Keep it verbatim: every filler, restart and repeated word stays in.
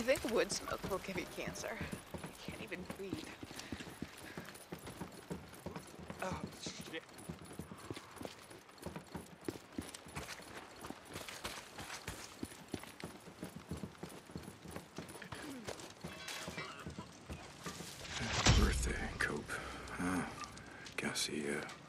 You think wood smoke will give you cancer? I can't even breathe. Oh, shit. Birthday, Cope. Oh, guess he, uh,